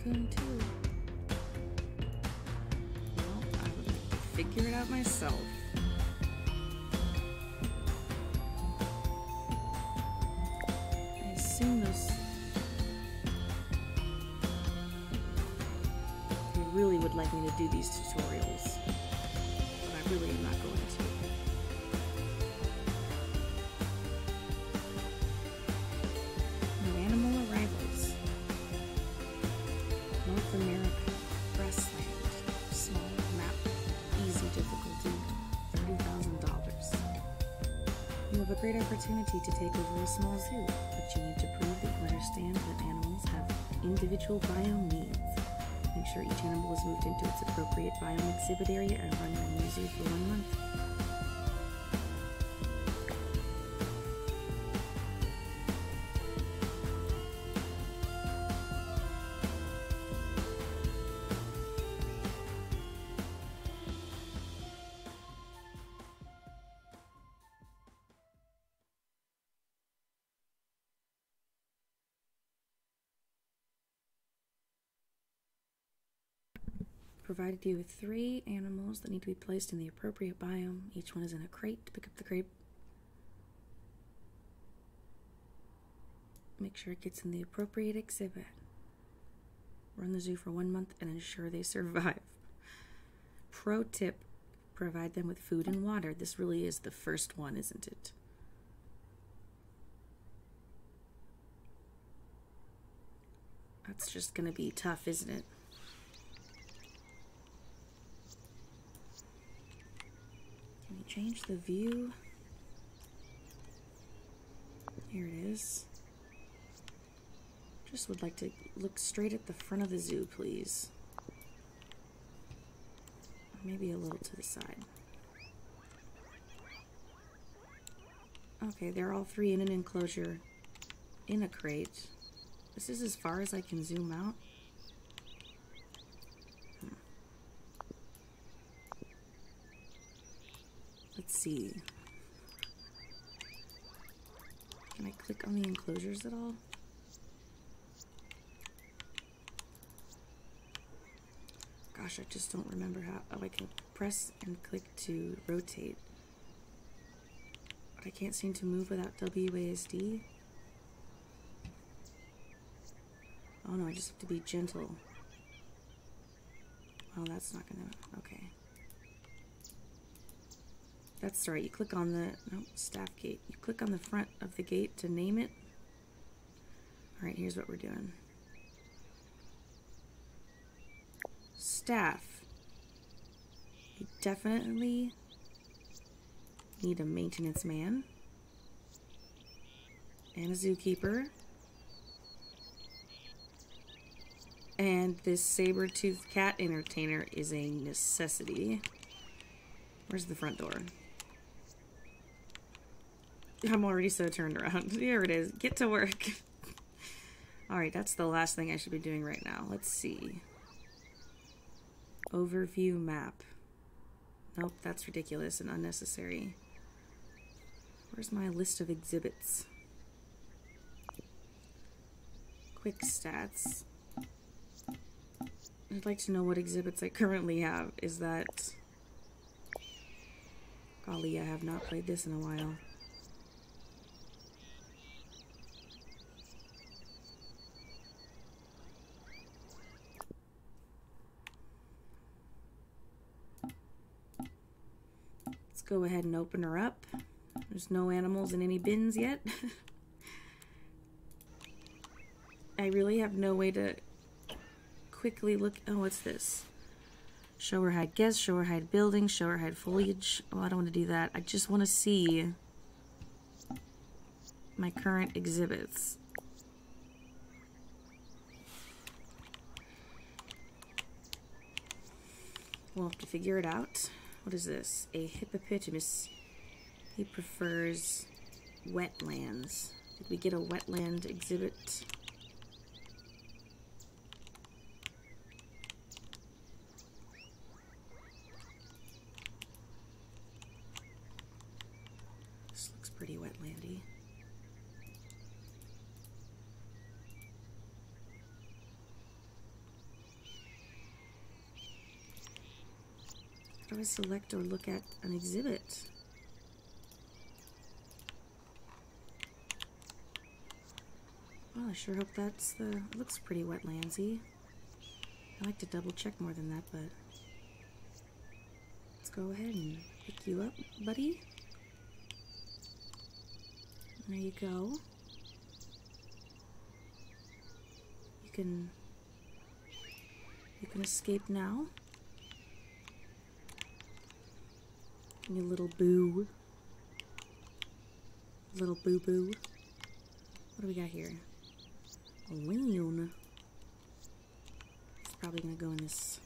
Tycoon too. Well, I would like to figure it out myself. I assume those... They really would like me to do these tutorials, but I really am not going to. New animal arrivals. North America, grassland, small map, easy difficulty, $30,000. You have a great opportunity to take over a small zoo, but you need to prove that you understand that animals have individual biome needs. Make sure each animal is moved into its appropriate biome exhibit area and run your new zoo for 1 month. Provided you with 3 animals that need to be placed in the appropriate biome. Each one is in a crate. Pick up the crate. Make sure it gets in the appropriate exhibit. Run the zoo for 1 month and ensure they survive. Pro tip, provide them with food and water. This really is the first one, isn't it? That's just gonna be tough, isn't it? Can we change the view? Here it is. Just would like to look straight at the front of the zoo, please. Maybe a little to the side. Okay, they're all 3 in an enclosure in a crate. This is as far as I can zoom out. Let's see. Can I click on the enclosures at all? Gosh, I just don't remember how. Oh, I can press and click to rotate. But I can't seem to move without WASD. Oh no, I just have to be gentle. Oh, that's not gonna... Okay. That's right, you click on the... Nope, staff gate. You click on the front of the gate to name it. Alright, here's what we're doing. Staff. You definitely need a maintenance man. And a zookeeper. And this saber-toothed cat entertainer is a necessity. Where's the front door? I'm already so turned around. Here it is. Get to work. Alright, that's the last thing I should be doing right now. Let's see. Overview map. Nope, that's ridiculous and unnecessary. Where's my list of exhibits? Quick stats. I'd like to know what exhibits I currently have. Is that... Golly, I have not played this in a while. Let's go ahead and open her up. There's no animals in any bins yet. I really have no way to quickly look. Oh, what's this? Show her hide guests, show her hide buildings, show her hide foliage. Oh, I don't want to do that. I just want to see my current exhibits. We'll have to figure it out. What is this? A hippopotamus. He prefers wetlands. Did we get a wetland exhibit? This looks pretty wetlandy. How do I select or look at an exhibit? Well, I sure hope that's the... It looks pretty wetlandsy. I like to double check more than that, but... Let's go ahead and pick you up, buddy. There you go. You can escape now. You little boo. Little boo-boo. What do we got here? A loon. It's probably gonna go in this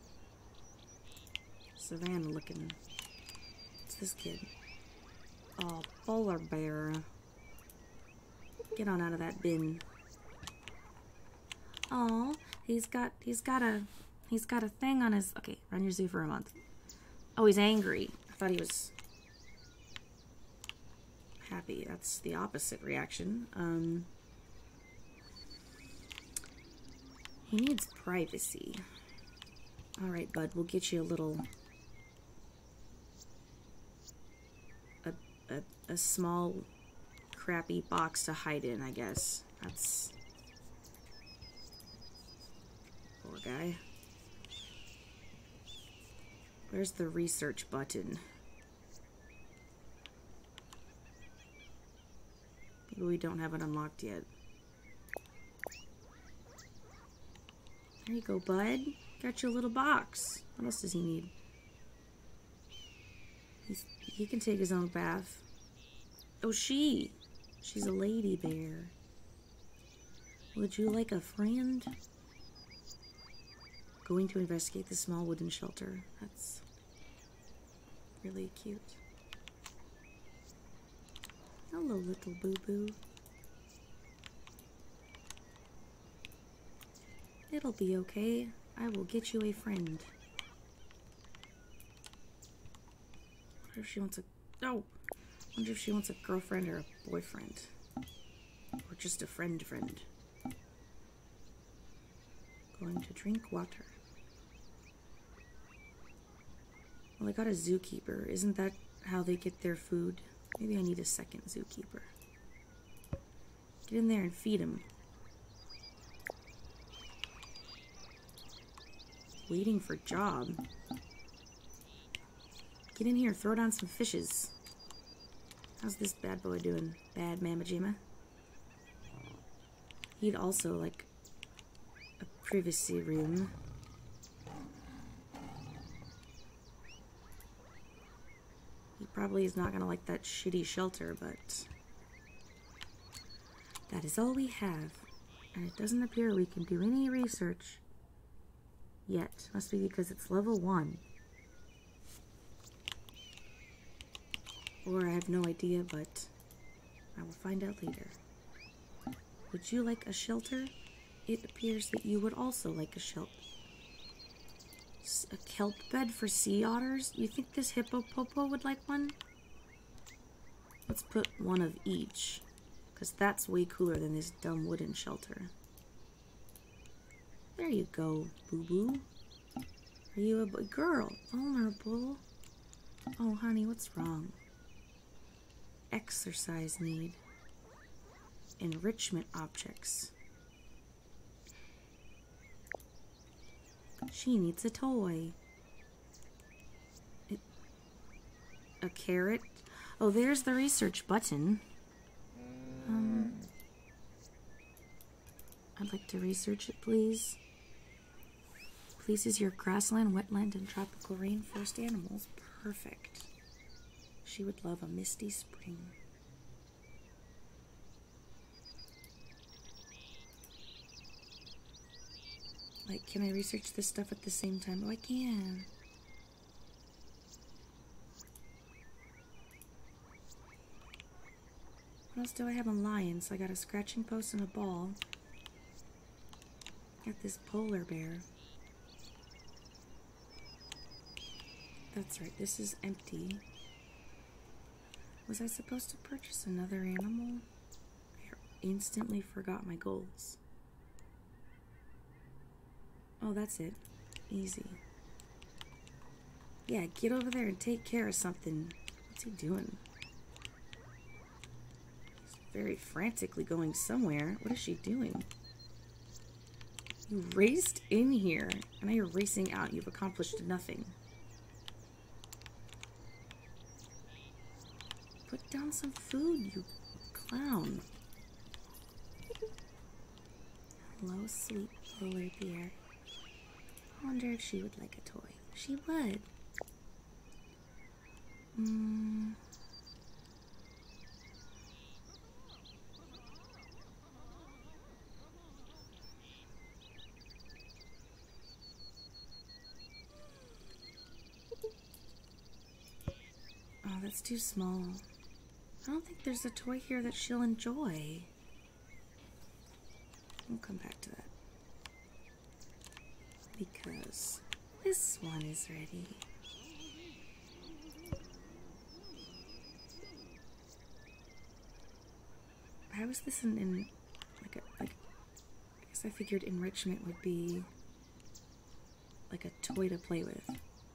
savannah looking. What's this kid? Oh, polar bear. Get on out of that bin. Oh, he's got a thing on his... Okay, run your zoo for a month. Oh, he's angry. I thought he was happy. That's the opposite reaction. He needs privacy. Alright, bud, we'll get you a little... A small, crappy box to hide in, I guess. That's... Poor guy. Where's the research button? Maybe we don't have it unlocked yet. There you go, bud. Got you a little box. What else does he need? He can take his own bath. Oh, she's a lady bear. Would you like a friend? Going to investigate the small wooden shelter. That's really cute. Hello, little boo-boo. It'll be okay. I will get you a friend. What if she wants a... No! I wonder if she wants a girlfriend or a boyfriend. Or just a friend. Going to drink water. Well, I got a zookeeper. Isn't that how they get their food? Maybe I need a second zookeeper. Get in there and feed him. Waiting for job. Get in here, throw down some fishes. How's this bad boy doing? Bad Mama Jima? He'd also like a privacy room. He probably is not gonna like that shitty shelter, but that is all we have. And it doesn't appear we can do any research yet. Must be because it's level 1. Or I have no idea, but I will find out later. Would you like a shelter? It appears that you would also like a shelter. A kelp bed for sea otters? You think this hippopopo would like one? Let's put one of each, because that's way cooler than this dumb wooden shelter. There you go, boo-boo. Are you a boy? Girl? Vulnerable? Oh, honey, what's wrong? Exercise need. Enrichment objects. She needs a toy. A carrot? Oh, there's the research button. I'd like to research it, please. Pleases your grassland, wetland, and tropical rainforest animals. Perfect. She would love a misty spring. Like, can I research this stuff at the same time? Oh, I can. What else do I have on lions? I got a scratching post and a ball. Got this polar bear. That's right, this is empty. Was I supposed to purchase another animal? I instantly forgot my goals. Oh, that's it. Easy. Yeah, get over there and take care of something. What's he doing? He's very frantically going somewhere. What is she doing? You raced in here, and now you're racing out. You've accomplished nothing. Put down some food, you clown. Hello, sweet polar bear. I wonder if she would like a toy. She would. Oh, that's too small. I don't think there's a toy here that she'll enjoy. We'll come back to that. Because this one is ready. How is this in like I guess I figured enrichment would be like a toy to play with.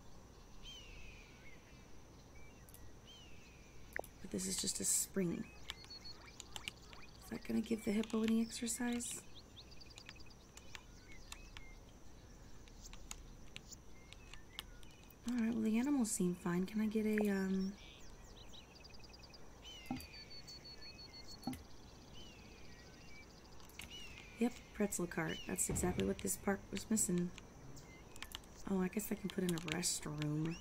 But this is just a spring. Is that gonna give the hippo any exercise? Alright, well the animals seem fine. Can I get a Yep, pretzel cart. That's exactly what this park was missing. Oh, I guess I can put in a restroom.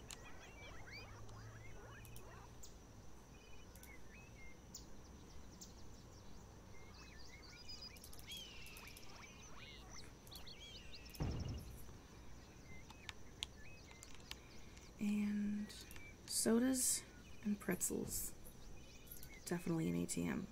And sodas and pretzels. Definitely an ATM.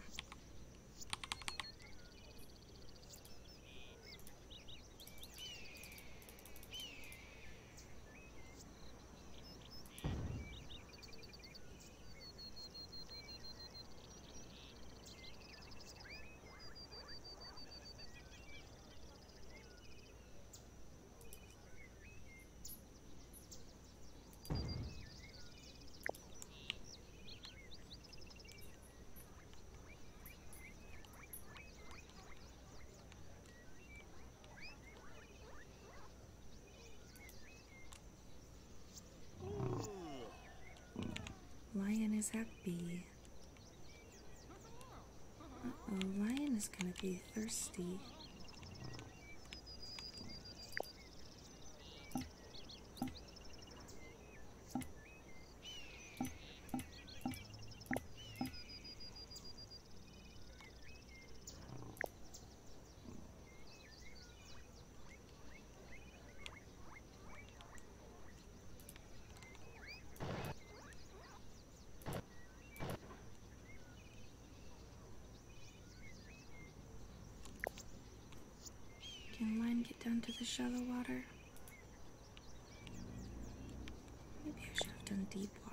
Lion is happy. Uh-oh, Lion is gonna be thirsty. Can Lion get down to the shallow water? Maybe I should have done deep water.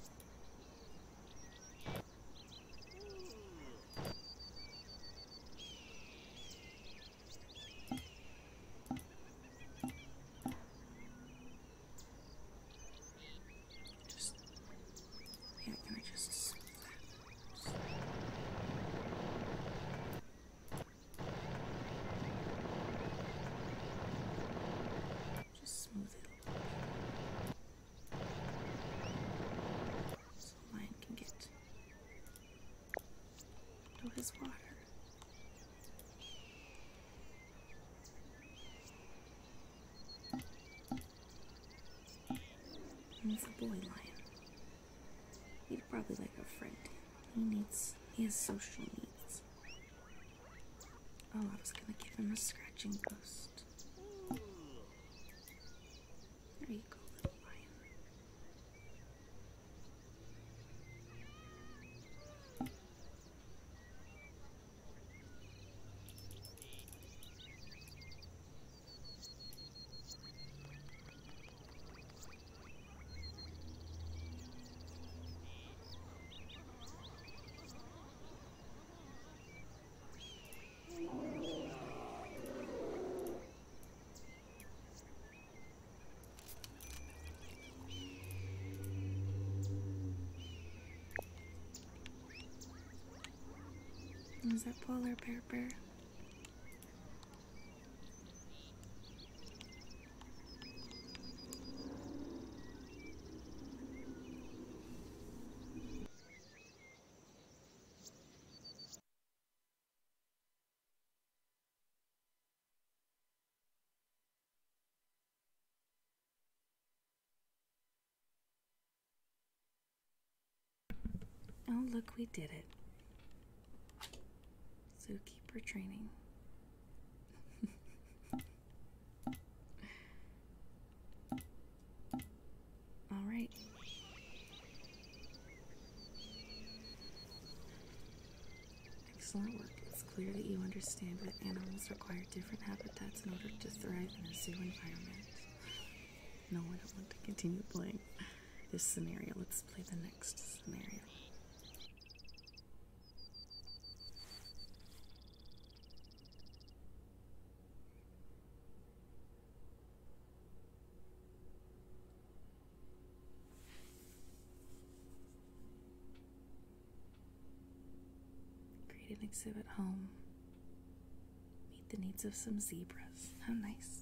Yeah, can I just smooth it so Lion can get to his water. And he's a boy lion. He'd probably like a friend. He has social needs. Oh, I was gonna give him a scratching post. There you go, little lion. Is that polar bear? Oh, look, we did it. Zookeeper training. All right. Excellent work. It's clear that you understand that animals require different habitats in order to thrive in a zoo environment. No, I don't want to continue playing this scenario. Let's play the next scenario. Create an exhibit home. Meet the needs of some zebras. How nice.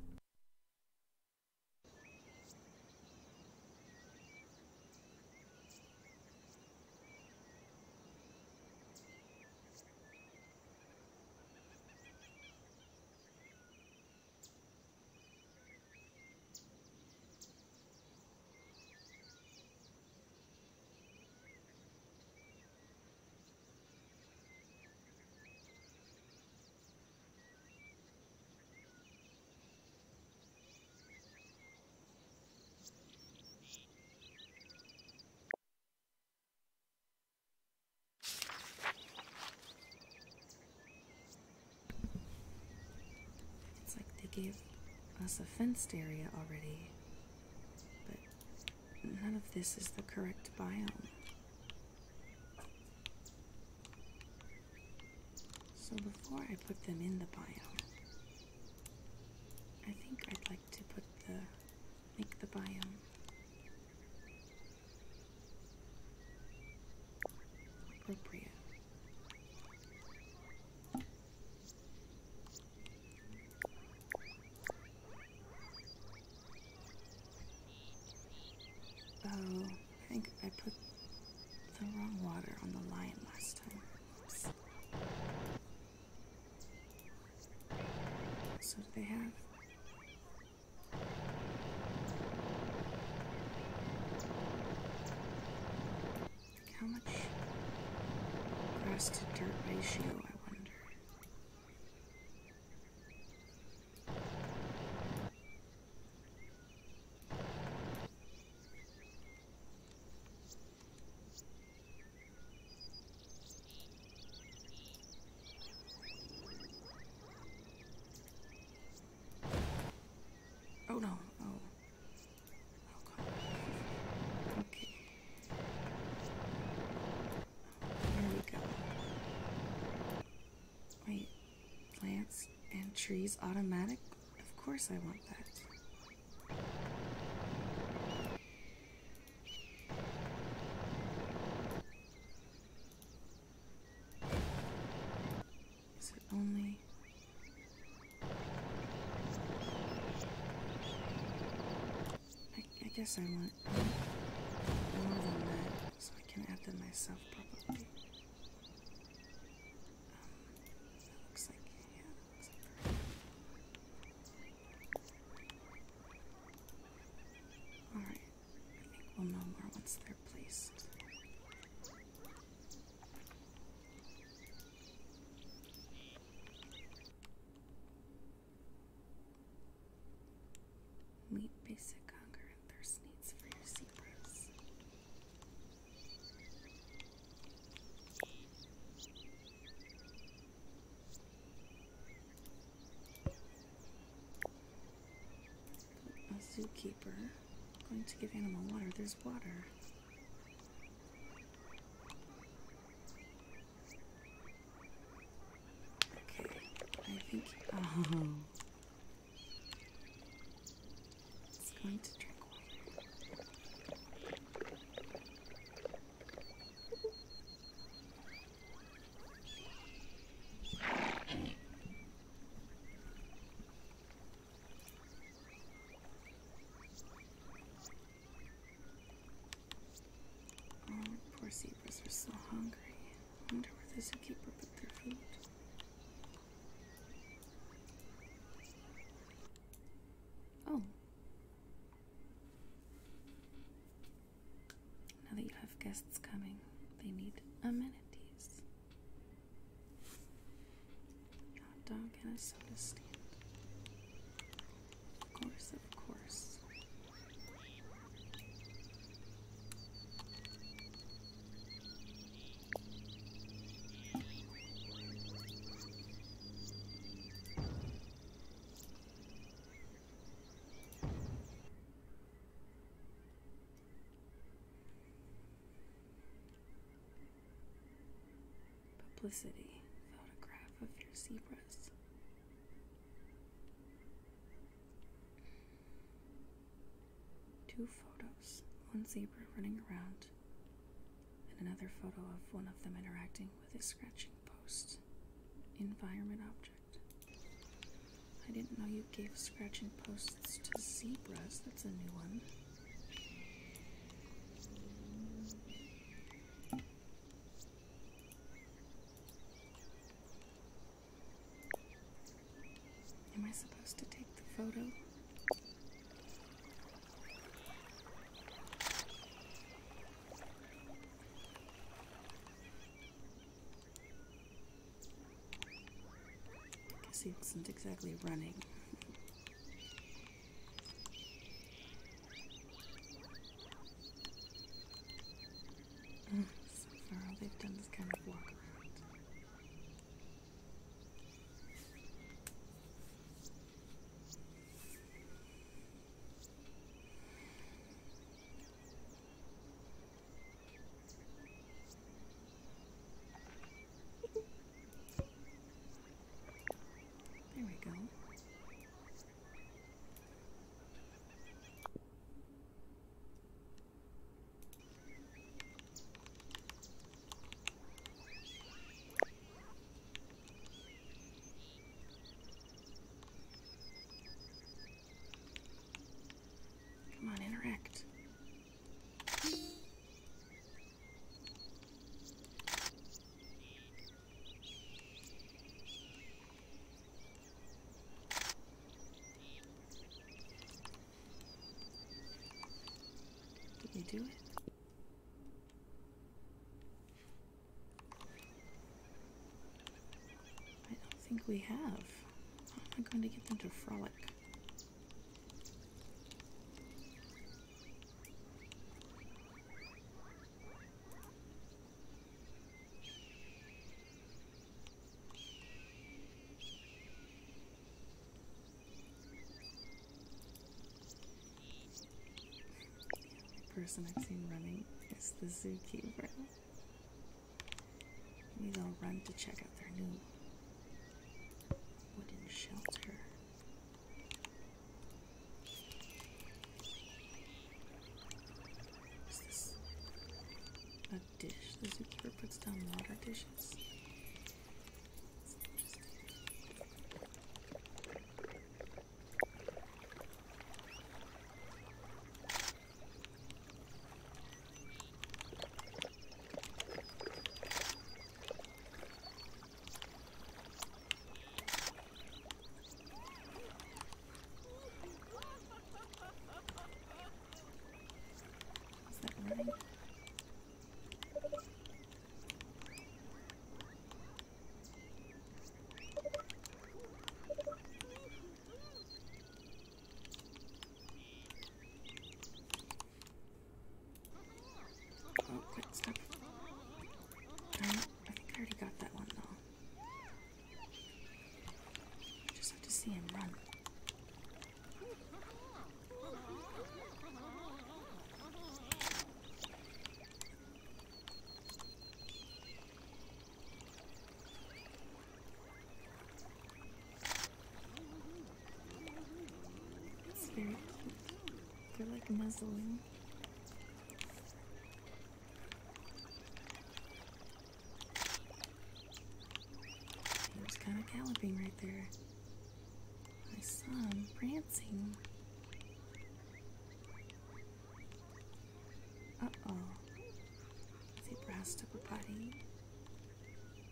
It's like they gave us a fenced area already, but none of this is the correct biome. So before I put them in the biome, I think I'd like to make the biome appropriate. Oh, I think I put the wrong water on the lion last time. Oops. So do they have? How much grass to dirt ratio, I wonder? Oh no, oh. Oh god. Okay. There we go. Wait, plants and trees automatic? Of course I want that. Is it only... I guess I want more than that, so I can add them myself probably. That looks like, yeah, that looks like perfect. Alright, I think we'll know more once they're placed. Meet basic hunger and thirst needs for your zebras. A zookeeper. Going to give animal water. There's water. Okay, I think. Oh. It's going to drink water. the zookeeper put their food? Oh. Now that you have guests coming, they need amenities. Hot dog and a soda stand. Of course, of course. Publicity photograph of your zebras. Two photos, one zebra running around, and another photo of one of them interacting with a scratching post. Environment object. I didn't know you gave scratching posts to zebras. That's a new one. Am I supposed to take the photo? Guess he wasn't exactly running. So far all they've done is kind of walk around. There we go. Come on, interact. Did we do it? I don't think we have. How am I going to get them to frolic? Person I've seen running is the Zookeeper. Maybe they'll run to check out their new wooden shelter. Is this a dish? The Zookeeper puts down water dishes. That's interesting. Is that running? Oh, quick, stop. I think I already got that one though. Just have to see him run. It's very cute. They're like nuzzling. He was kind of galloping right there. I saw him prancing. Uh-oh. Zebra has to go potty.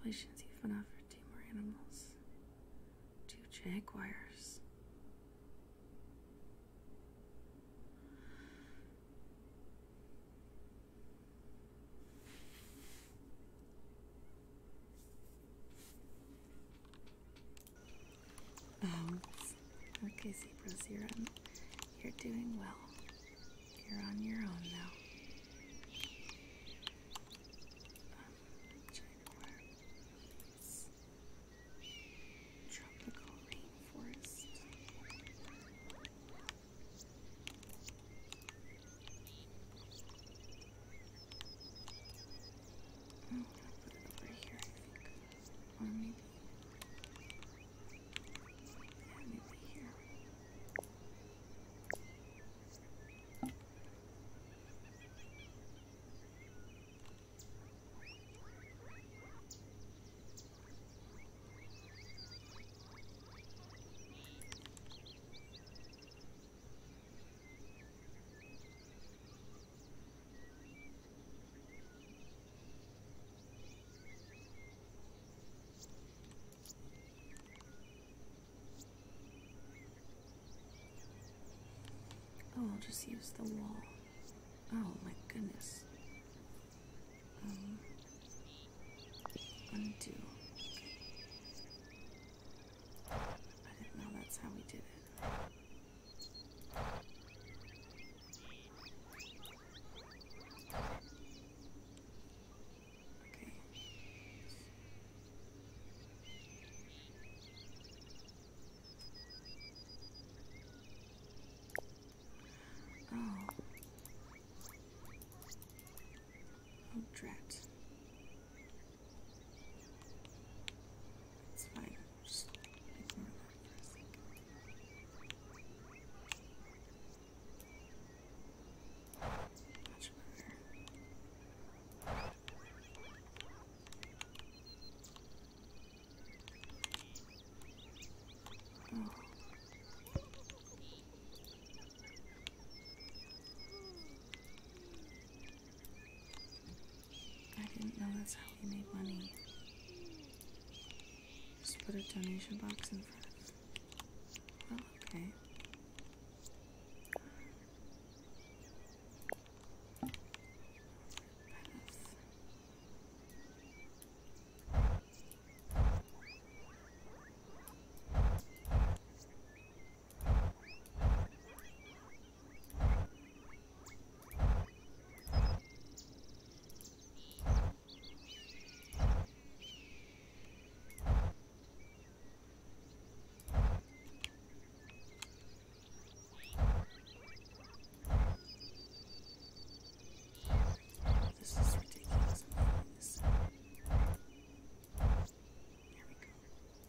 Congratulations, you've been offered 2 more animals. 2 jaguars. Okay, Zebras, you're doing well. You're on your own now. Jaguars. Tropical rainforest. I'm gonna put it over here, I think. Or maybe. Yeah, maybe here. Oh, I'll just use the wall. Oh my goodness. Undo. I didn't know that's how we did it. Okay. Oh. Oh, drat. It's fine. Just ignore that for a second. Much better. Oh. I didn't know that's how we made money. Just put a donation box in front of. Well, okay. This is ridiculous. I'm doing this. There we go.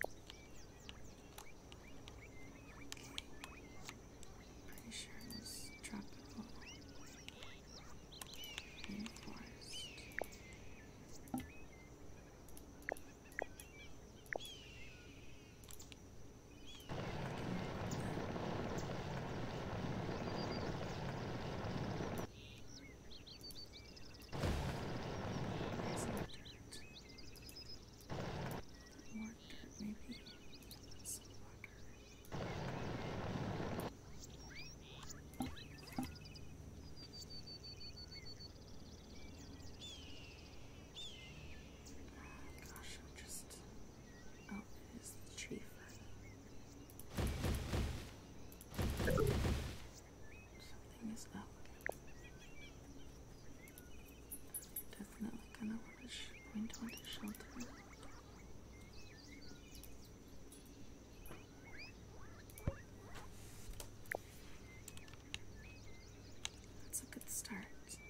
Okay. Pretty sure it was tropical rainforest. Where's the dirt? More dirt, maybe. Some water. Gosh, I'm just. Oh, it is the tree fern. Something is up. Definitely going to want a shelter. That's a good start.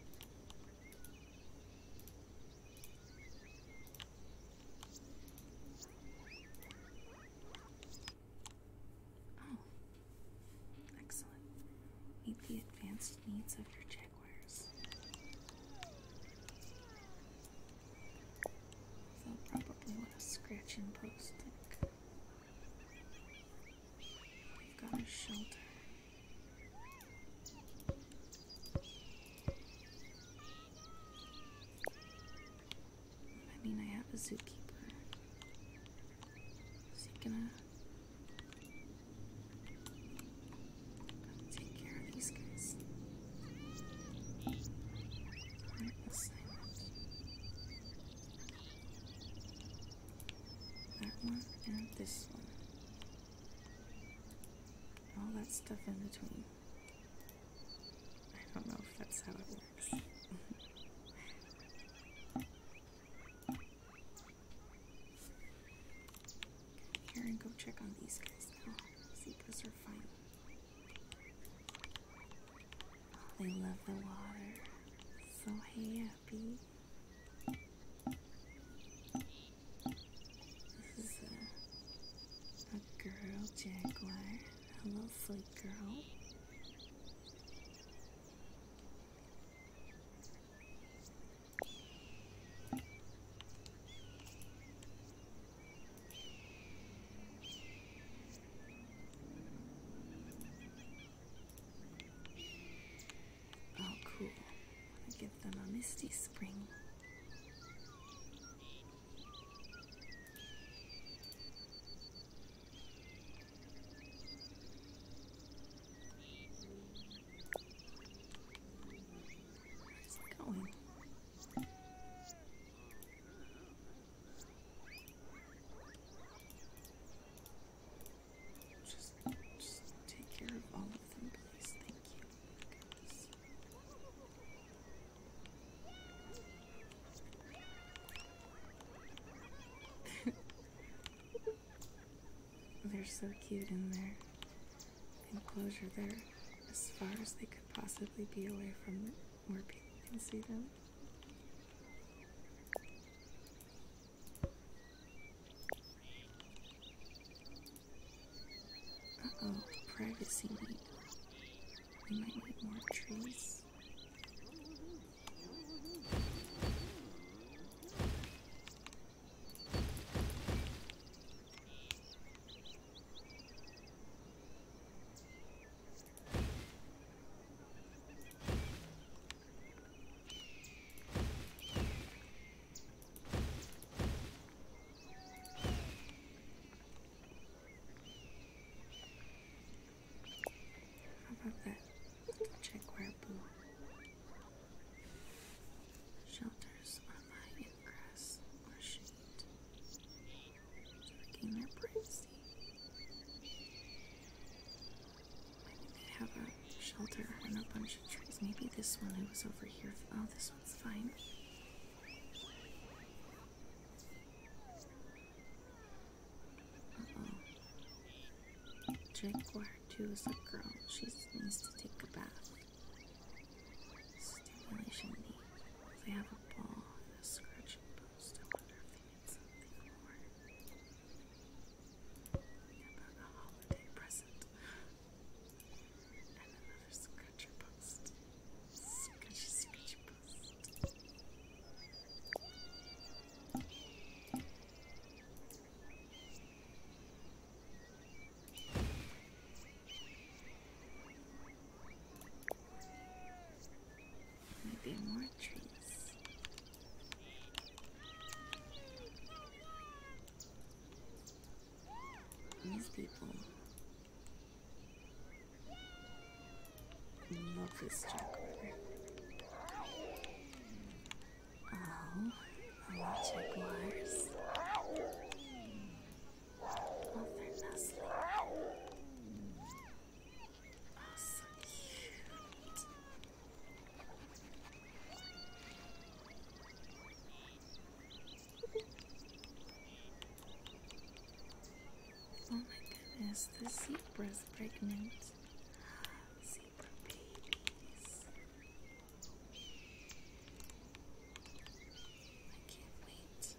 Oh, excellent. Meet the advanced needs of your jaguars. They'll probably want a scratching post. Like, we've got a shelter. I mean, I have a zookeeper. gonna take care of these guys. That one and this one. All that stuff in between. I don't know if that's how it works. Here and go check on these guys now. Zebras are fine. Oh, they love the water. So happy. This is a girl jaguar. Hello, sweet girl. Oh, cool. I give them a misty spring. Just take care of all of them, please. Thank you. They're so cute in their enclosure. They're as far as they could possibly be away from where people can see them. Uh-oh, privacy need. We might need more trees. That jaguar boo. Shelters are lying in grass or shade to regain their privacy. Maybe they have a shelter and a bunch of trees. Maybe this one who was over here. Oh, this one's fine. Uh-oh. Jaguar 2 is a girl. She needs to take a bath. Stimulation need. They have a ball and a scratching post. I wonder if they need something more. About a holiday present. And another scratcher post. Scratchy post. Maybe more trees. These people love this jaguar. Oh, I love jaguars. Oh, they're nestling. Oh, so cute. Oh my goodness, the zebra's pregnant. Zebra babies. I can't wait.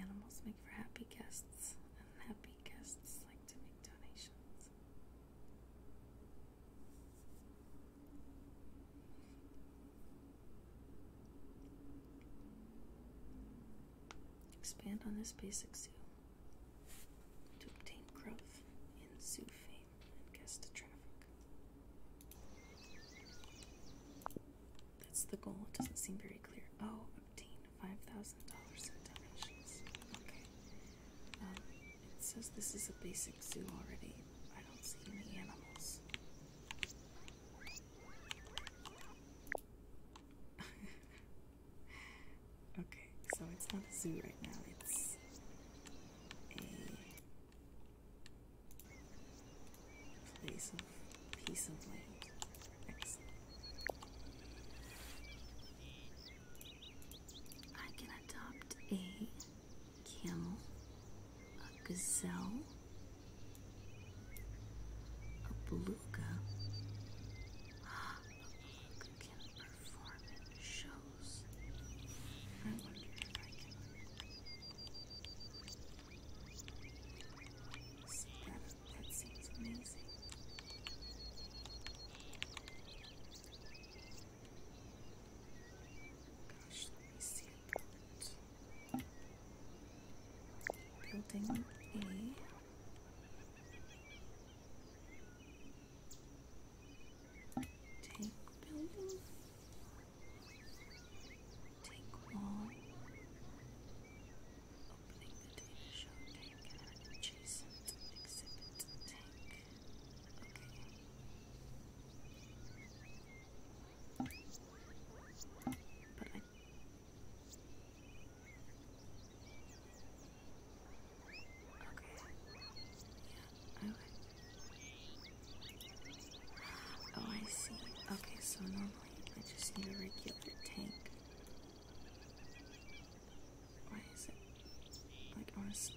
Animals make for happy guests, and happy guests like to make donations. Expand on this basic zoo to obtain growth in zoo fame and guest traffic. That's the goal. It doesn't seem very clear. Oh, obtain $5,000 in donations. Okay. It says this is a basic zoo already. I don't see any animals. Okay, so it's not a zoo right now. It's a place of piece of land. Excellent. I can adopt a camel, a gazelle, a beluga. A beluga can perform in shows. I wonder if I can set that up. That seems amazing. Gosh, let me see about building a tank building. Tank wall. Opening the data show tank and an adjacent exhibit tank. Okay. But I... Okay. Yeah, I would... Oh, I see. Okay, so normally I just need a regular tank. Why is it like honest?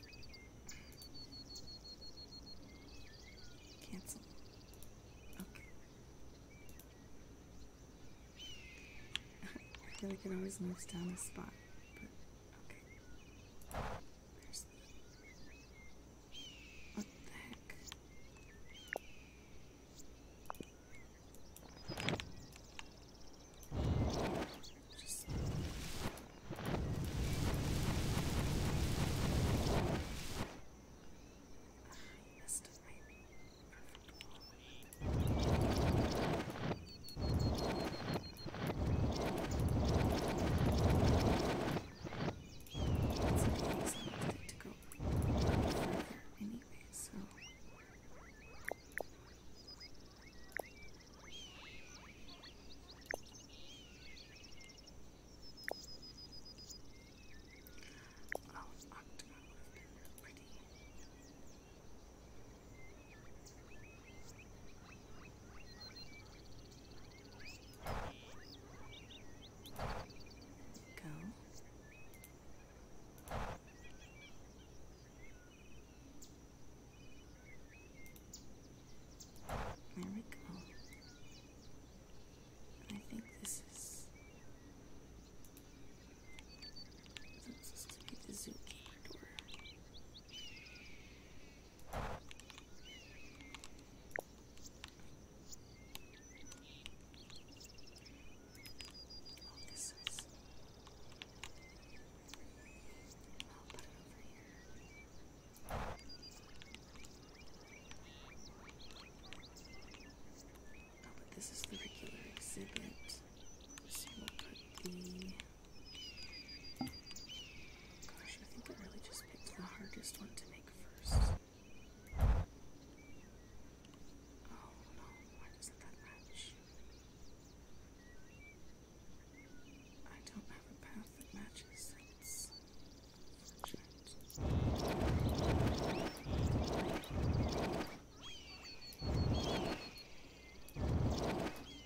Cancel. Okay. I feel like it always moves down a spot, but okay. There's the... What the heck? Just... I messed up my perfect wall. It's okay, because I wanted it to go further anyway, so... Oh, an octagon would have been real pretty. Go. There we go. And I think this is... That's supposed to be the Zookeeper door. Oh, this is... I'll put it over here. Oh, but this is the regular exhibit. So we'll put the... Gosh, I think I really just picked the hardest one to make first. Oh no, why doesn't that match? I don't have a path that matches. That's unfortunate.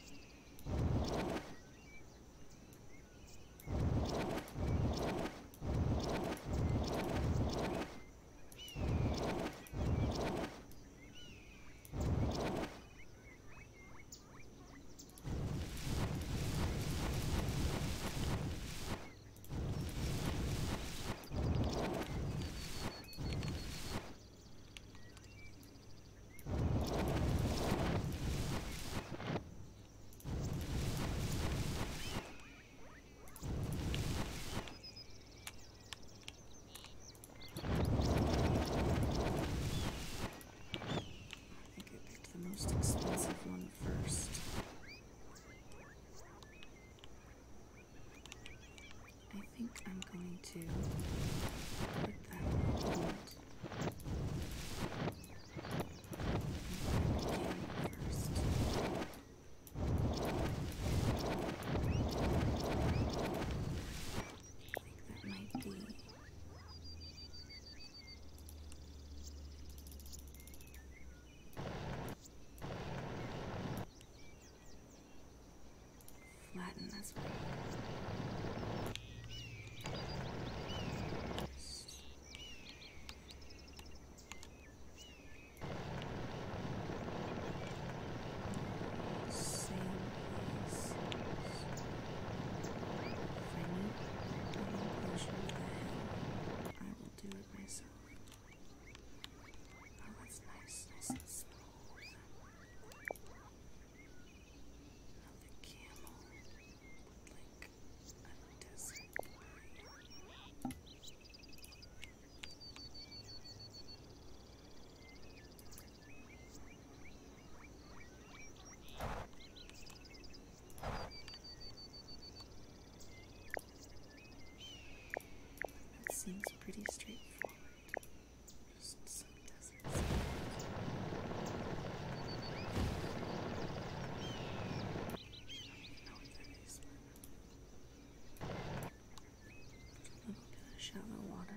seems pretty straightforward. Just some deserts. I don't know what that is, but a little bit of shallow water.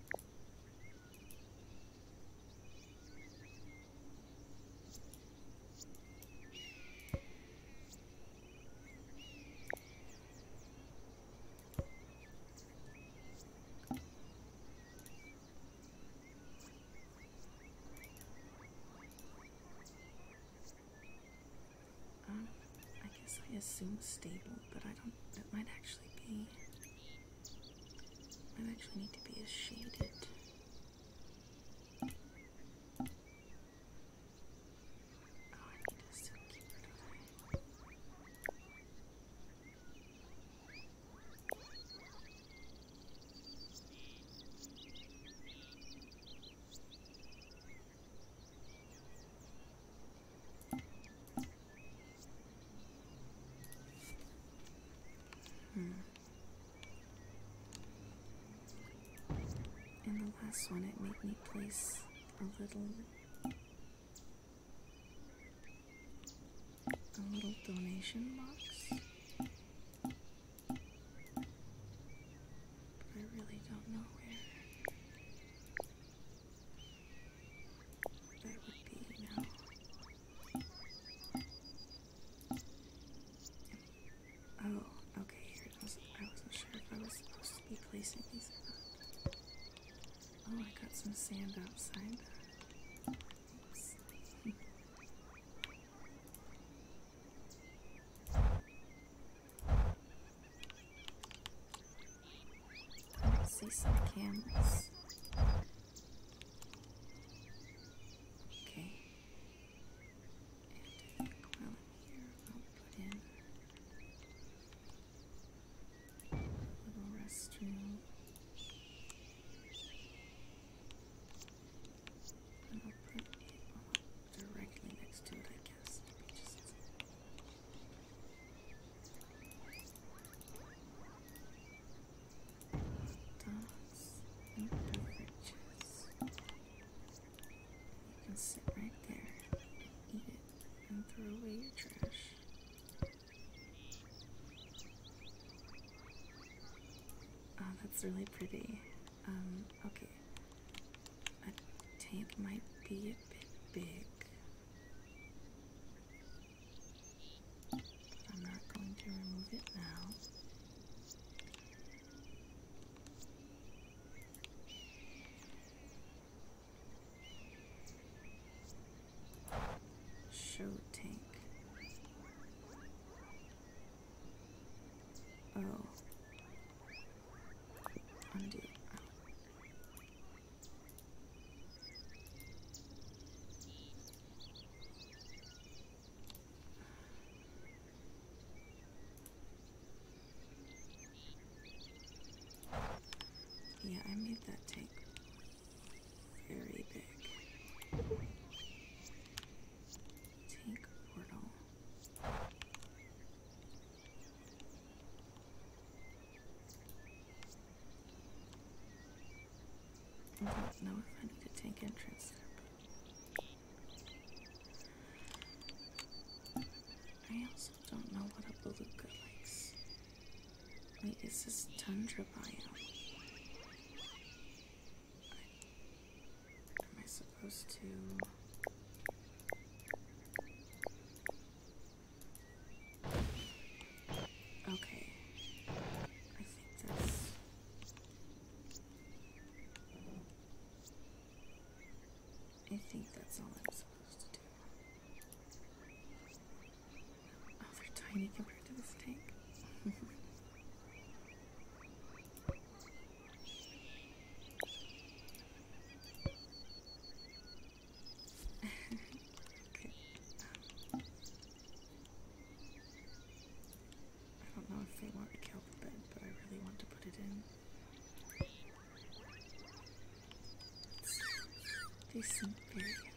I assume stable, but I don't. It might actually be. Might actually need to be as shaded. Oh, I need a Zookeeper, don't I? In the last one, it made me place a little donation box, but I really don't know where that would be now. Oh, okay, here it was. I wasn't sure if I was supposed to be placing these or not. Oh, I got some sand outside. Oops. I see some Kenz. Okay. And I think while I'm here, I'll put in a little restroom. And I'll put it directly next to it, I guess. Maybe just dogs and beverages. You can sit right there, eat it, and throw away your trash. Oh, that's really pretty. Okay. A tank might be a bit big, but I'm not going to remove it now. Show tank. Oh. Undo. Oh. Yeah, I made that tank very big. Tank portal. I don't know if I need a tank entrance there, but I also don't know what a beluga likes. Wait, is this tundra biome? Am I supposed to... Okay. I think that's all I'm supposed to do. Oh, they're tiny compared to this tank. Okay. I don't know if they want to kill the bed, but I really want to put it in. They seem very happy.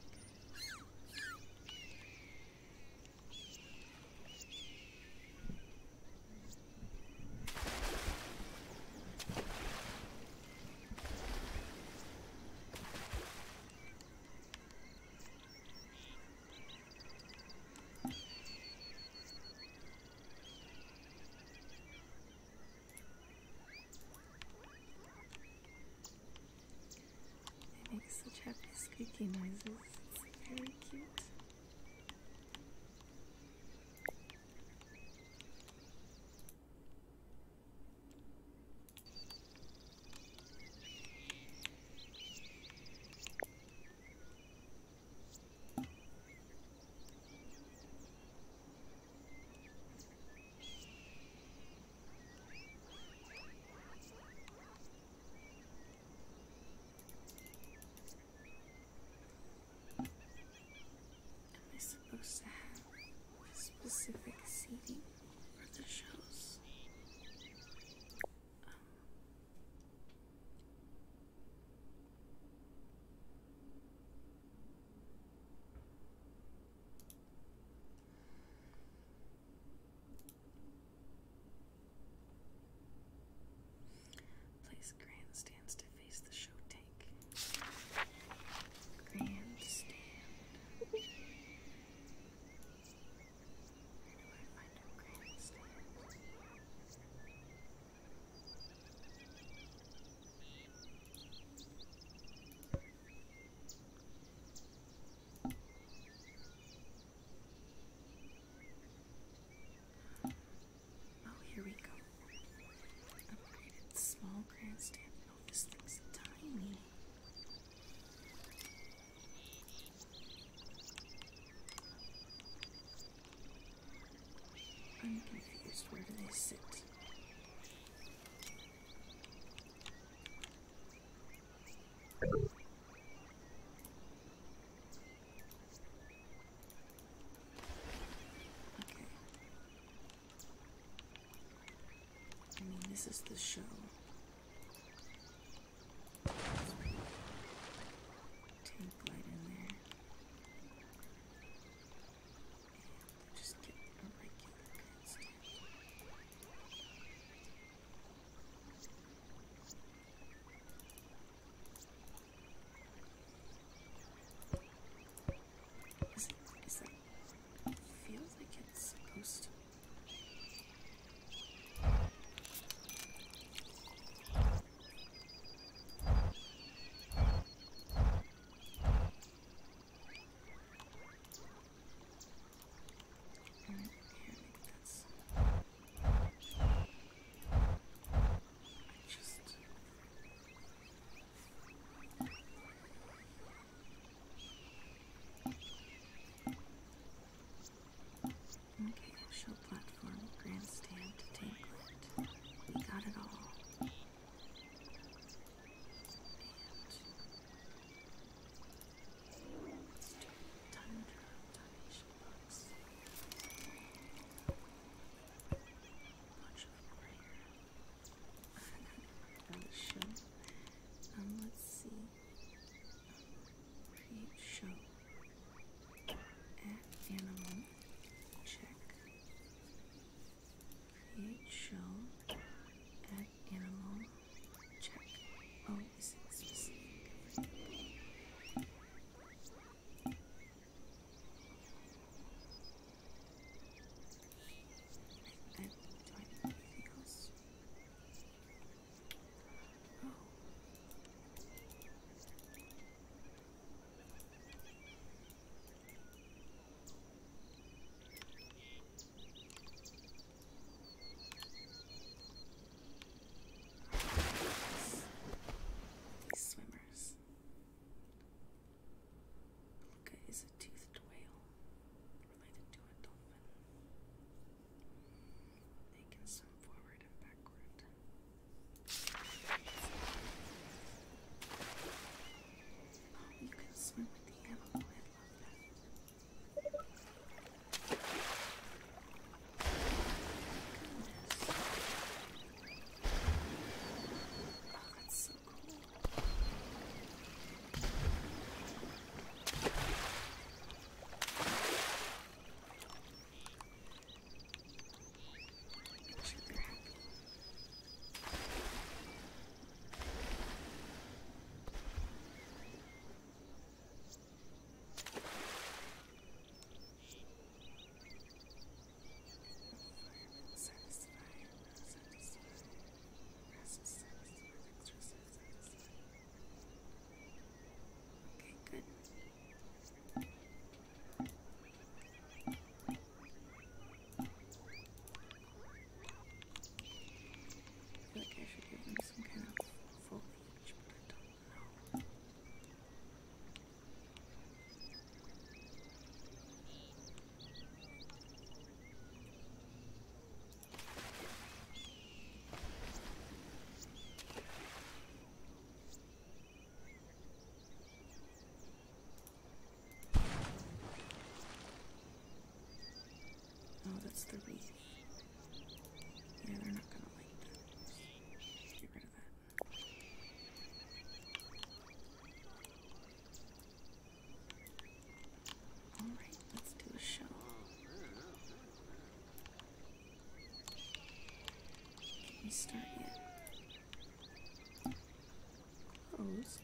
I'm confused. Where do they sit? Okay. I mean, this is the show. Tank light in there. And just get a regular Kenz tank. Is that feels like it's supposed to. Okay, show platform, grandstand, tank light. We got it all. And let's do Tundra donation box. Bunch of prayer. Let's show. Let's see. Create show. Add animal. Check. Create show. Add animal. Check. Oh, is it specific? Do I need anything else? Oh. These swimmers. Beluga is a toothed whale related to a dolphin. They can swim forward and backward. Oh, you can swim with the animal. I love that. Goodness. Oh, that's so cool. Make sure they're happy. Environment satisfied, rest satisfied, exercise satisfied. Okay, good. I feel like I should give them some kind of foliage, but I don't know. Oh, that's the wreath. Yeah, they're not gonna like that. Just get rid of that. Alright, let's do a show. Can we start yet? Closed.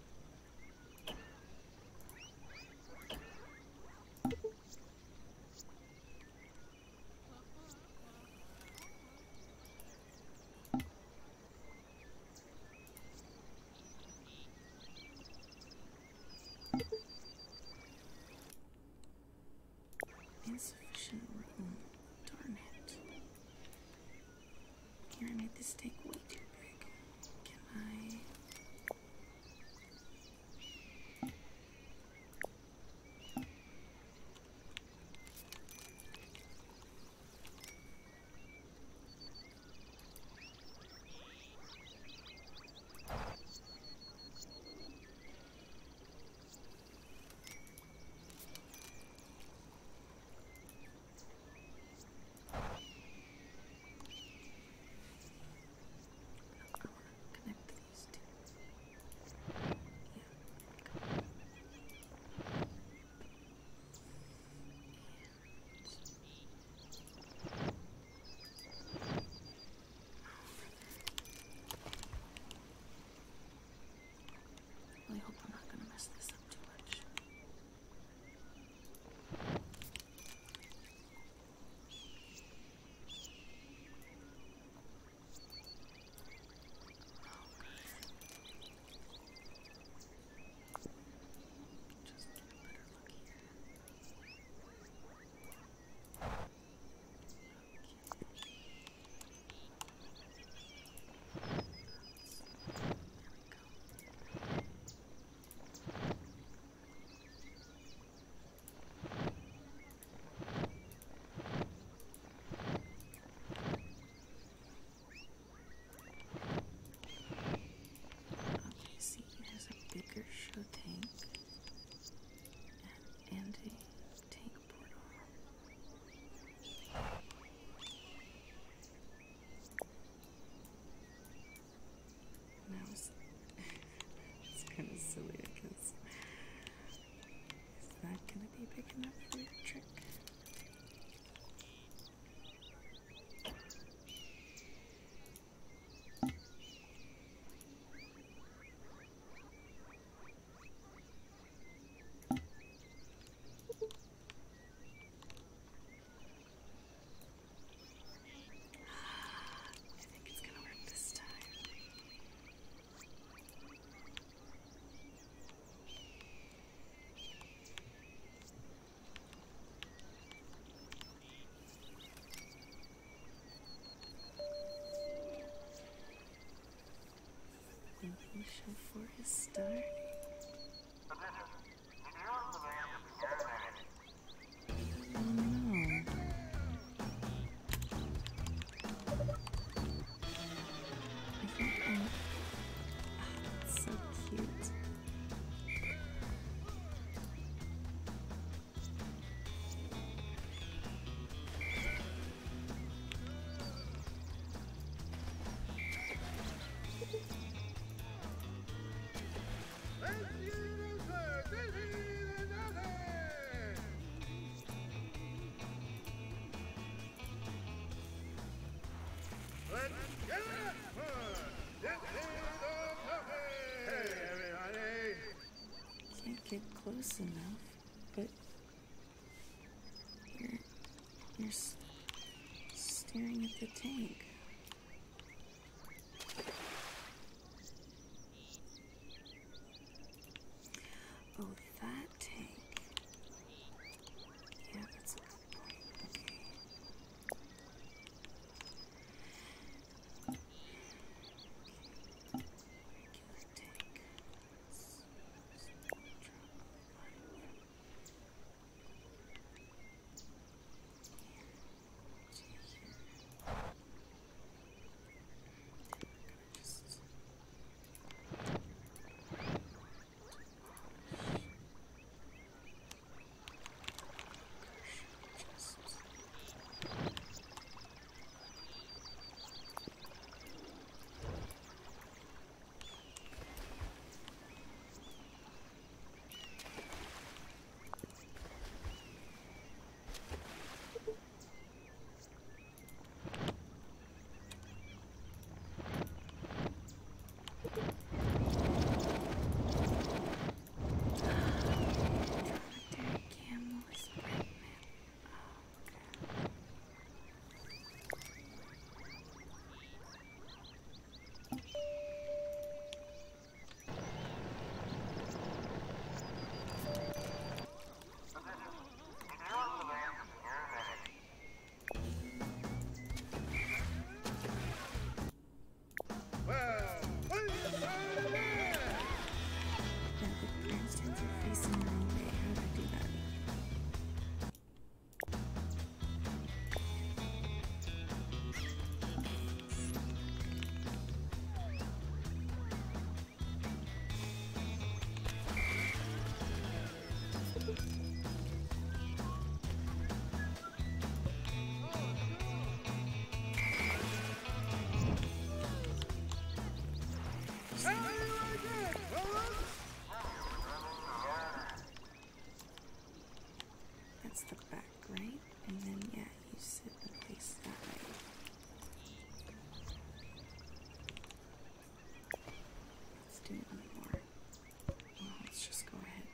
Insufficient room. Darn it. Here, I made this steak way too big. Can I... staring at the tank. Oh, that tank. Yeah, that's a good point. Okay. Regular tank. That's the back, right? And then, yeah, you sit and face that way. Let's do one more. Well, let's just go ahead.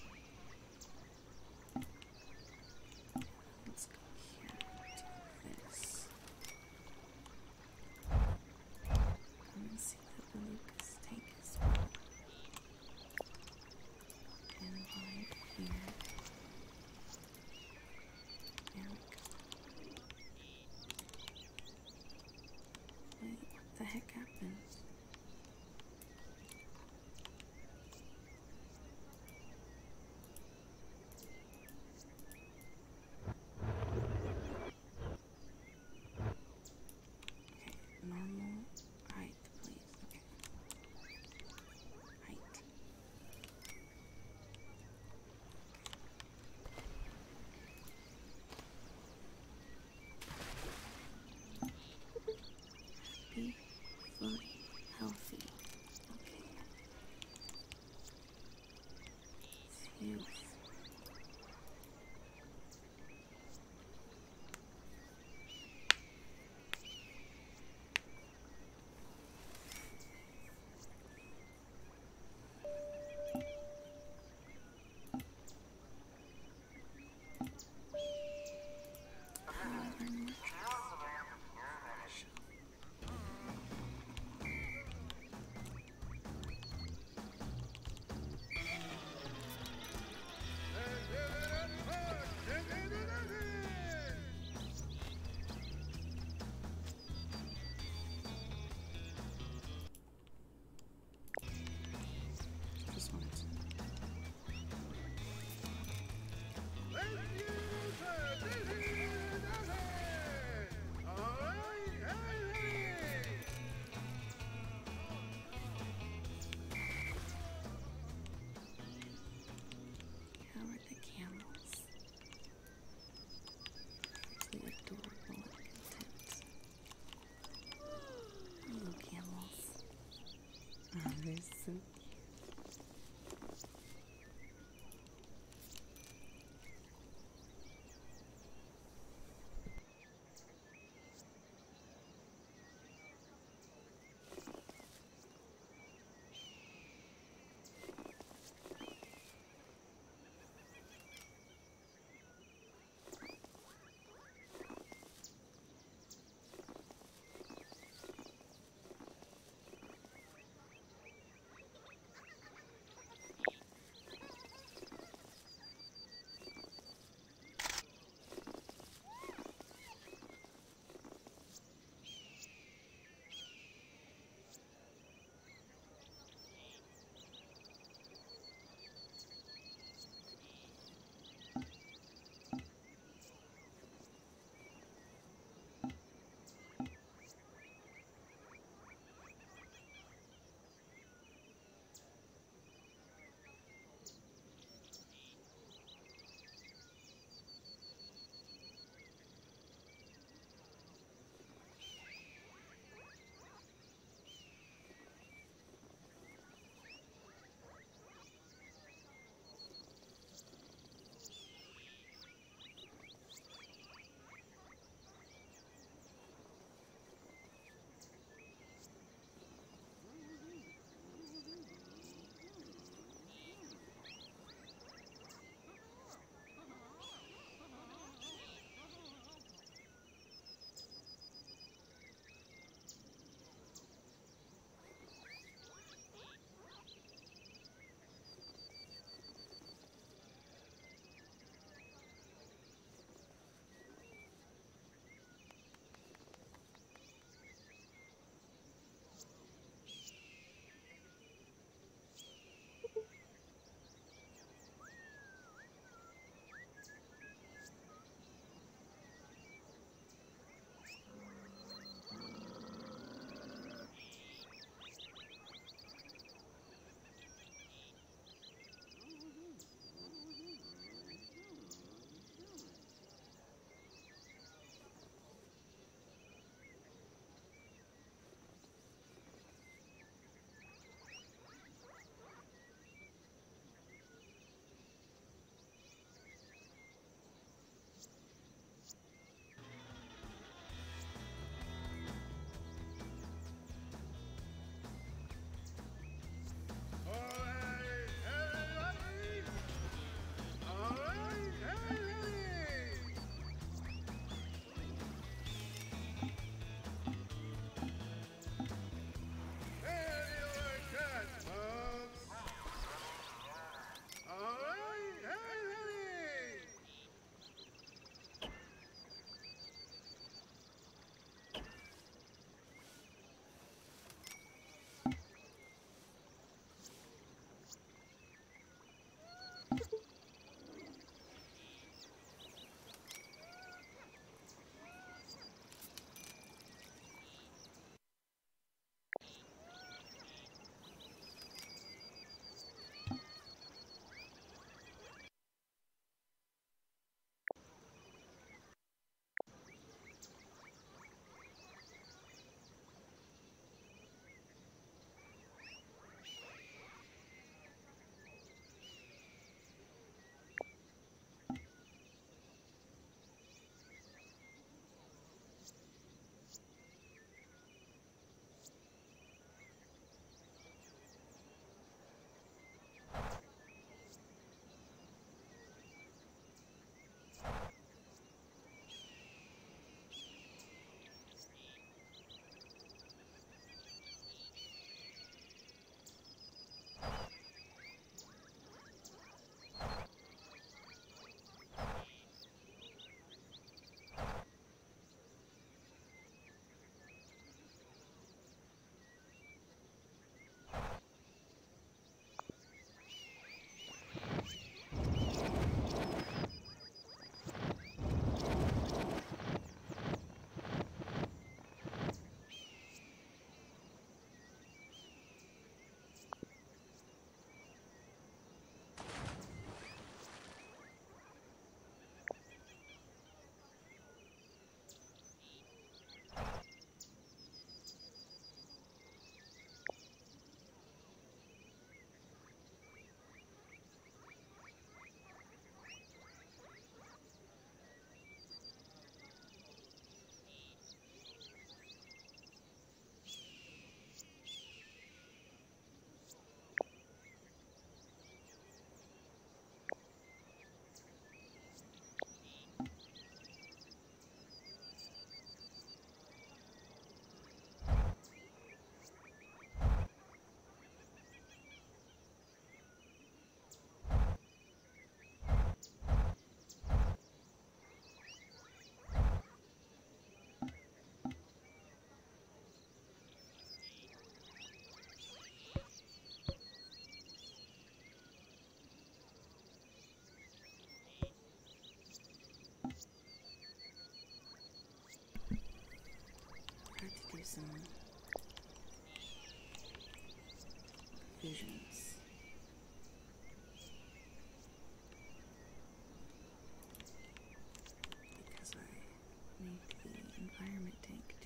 Let's go here and do this. Come and see the Beluga's tank as well. And right here. There we go.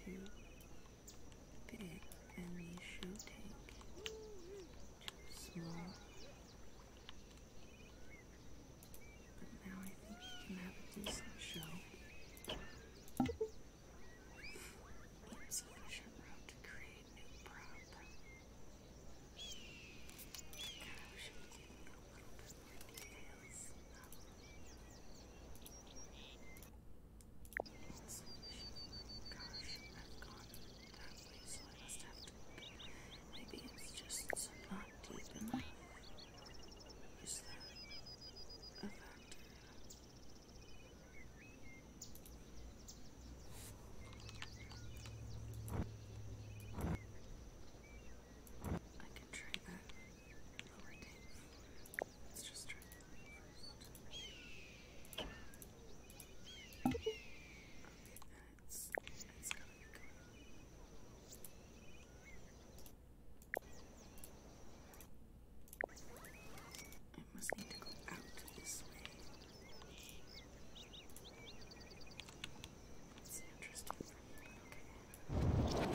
too big and the show tank too small. But now I think we can have a decent show. Insufficient room to create new prop. God, we should give me a little bit more details. Insufficient room. Gosh, I've gone that way, so I must have to. Maybe it's just not deep enough. Is that a factor? I can try that lower tank. Let's just try that first. Okay, then it's gotta be good. I must need to go out this way. It's interesting for me, but okay.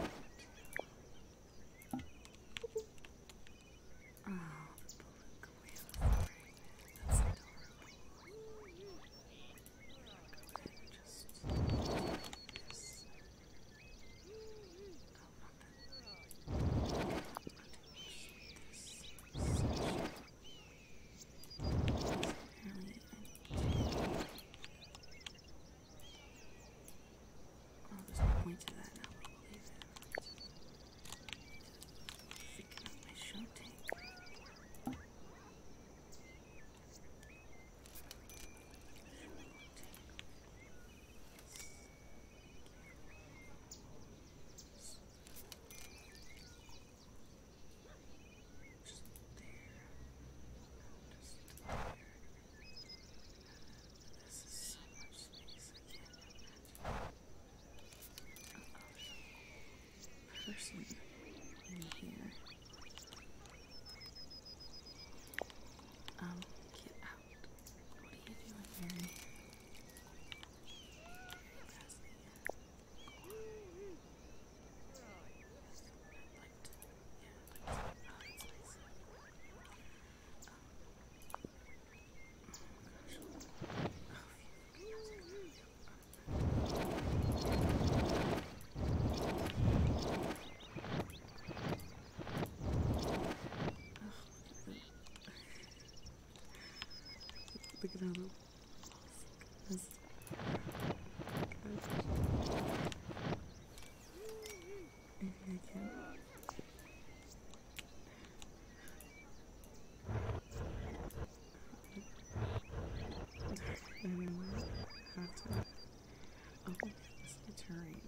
Oh, the beluga whale. That's adorable. Go ahead and just do this. Oh, not that. Apparently, oh, there's no point to that now. We'll leave it. Thinking of my show tank. Just there. Just there. This is so much space. I can't imagine. Person in here. Get out. What are you doing here? Past the end. I'd like to. Yeah, I'd like to. Oh, that's nice. Look at how the goodness. Maybe I can. I don't know how to. Oh, it's the terrain.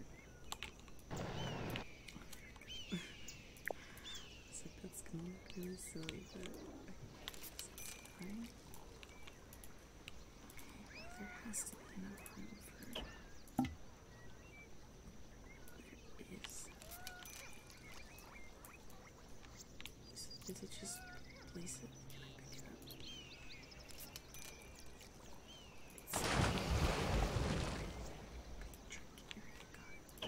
It's like that's gonna look really silly, but I guess it's fine. There has to be enough room for. There is. Is it just place it? Can I pick it up? It's tricky. I got it.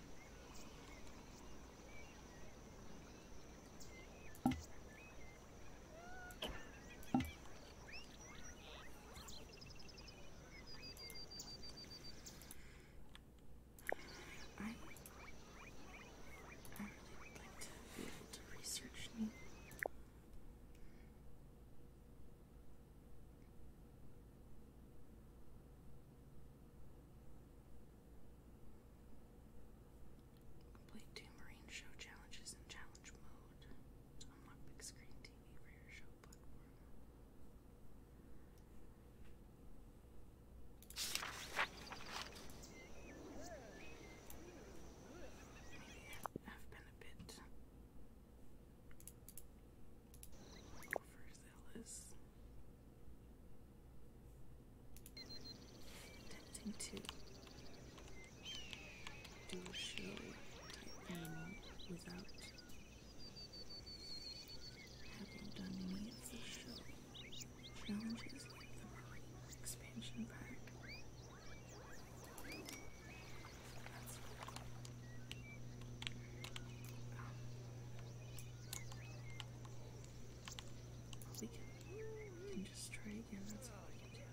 I really would like to be able to research new. Complete 2 marine show challenges in challenge mode to unlock big screen TV for your show platform. Maybe I've been a bit overzealous. Attempting to do a show Tycoon without having done any of the show challenges like the marine expansion pack. That's again, that's all we can do.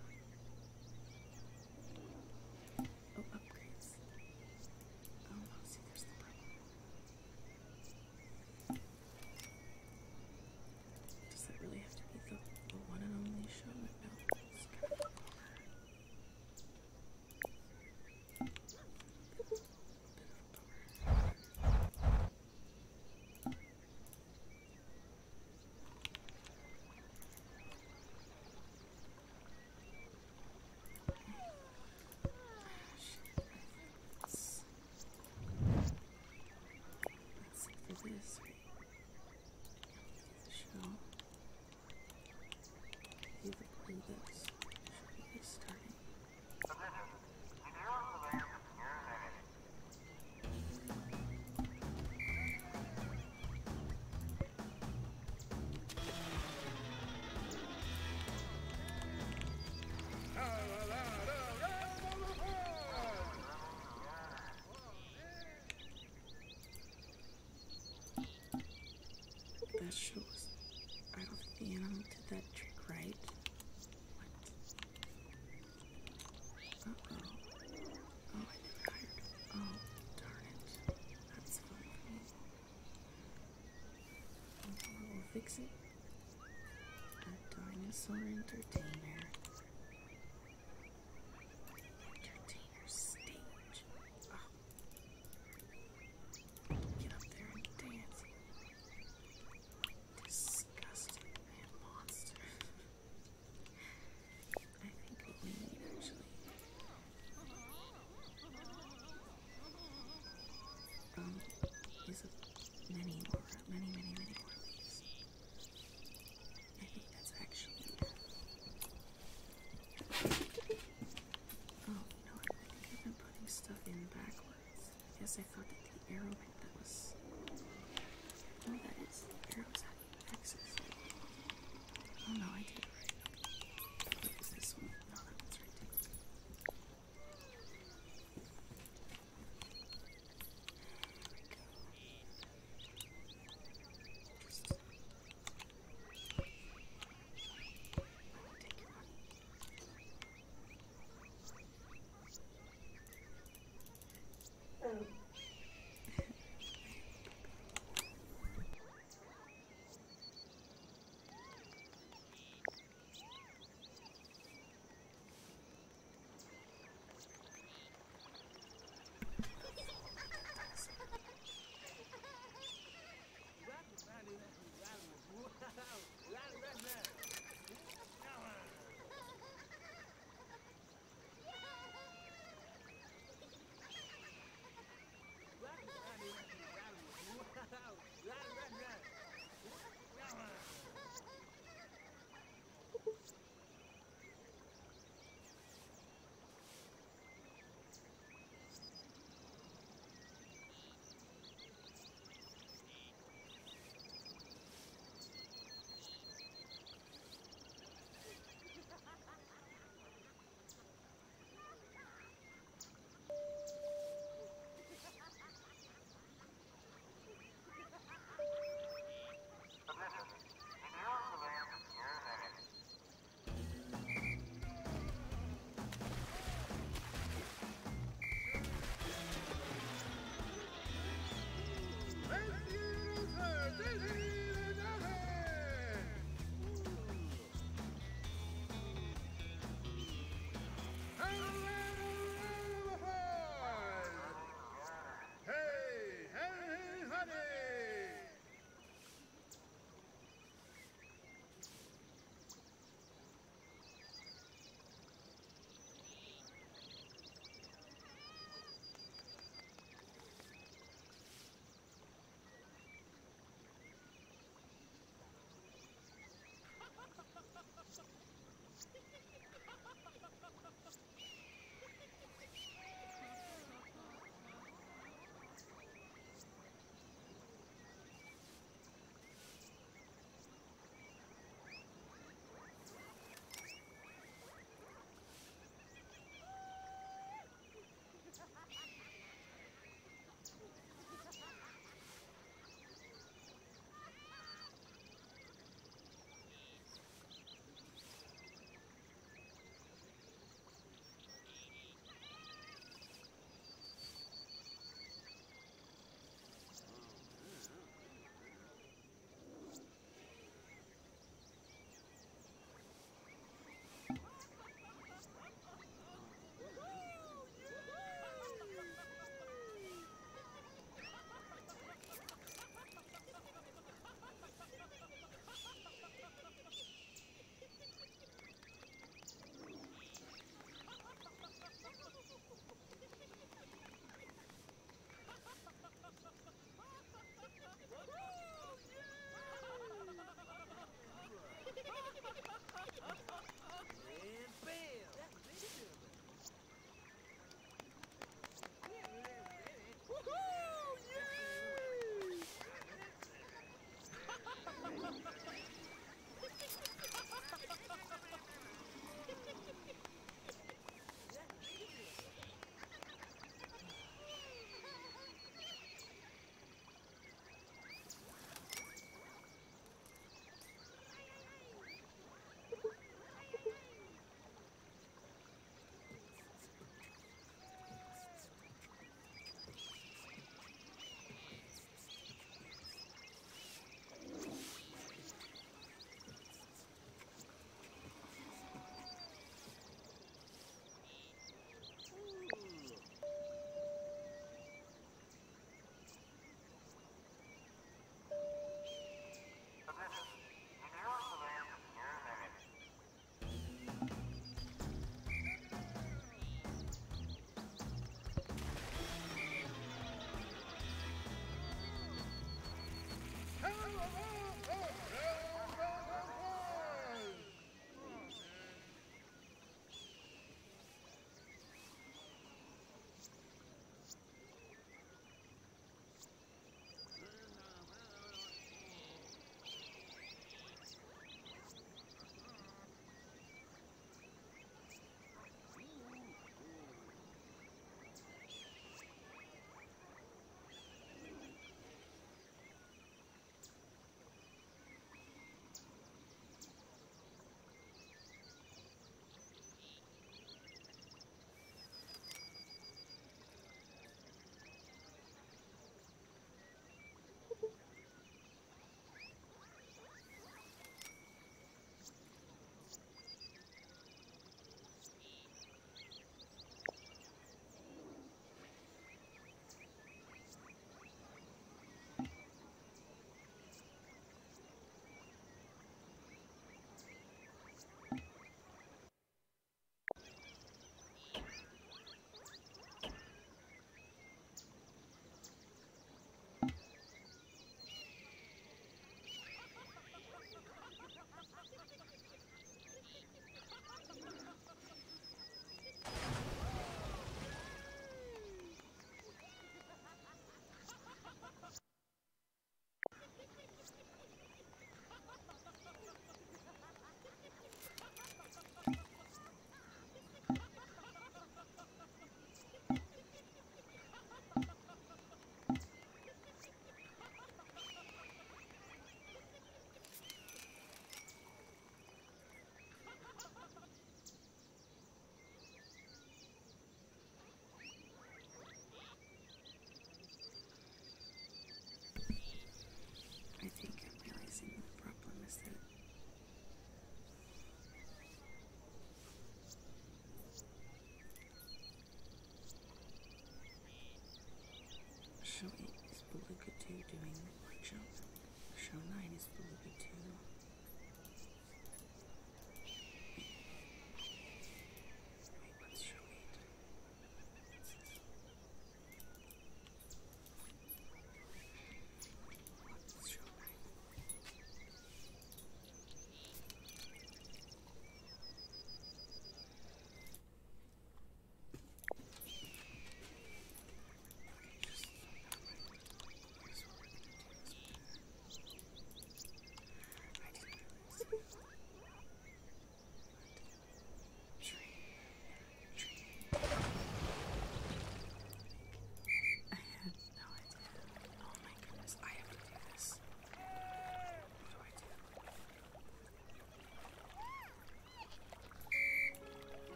Oh, upgrades. Oh no, see, there's the problem. Does that really have to be the one and only show? No, it's kind of a bummer. Let's see for this, right? The show. Either play this. Should be starting. That shows. I don't think the animal did that trick right. What? Uh-oh. Oh, I never hired. Oh, darn it. That's fun for me. We'll fix it. A dinosaur entertainment.